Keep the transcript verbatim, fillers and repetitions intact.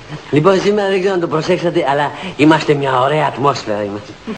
Λοιπόν, σήμερα δεν ξέρω αν το προσέξατε, αλλά είμαστε μια ωραία ατμόσφαιρα. Είμαστε.